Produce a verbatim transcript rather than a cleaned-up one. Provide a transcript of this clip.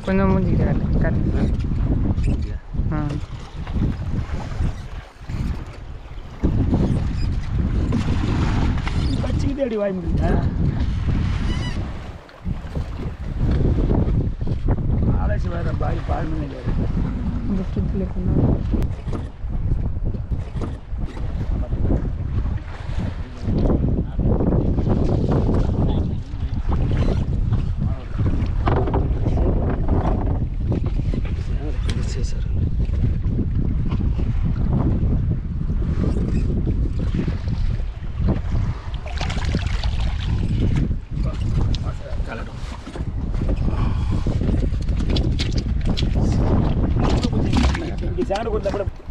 கொஞ்சம் மூஞ்சிக்கிட்ட காட்டு காட்டு ஆ வச்சுக்கிட்டே அடி வாய் முடியுங்க ஆலோசி வேறு பாய் பால் மணி இந்த ஃப்ரிட்ஜில் பண்ணால் சார் இங்கே சேனல் கொடுத்தா கூட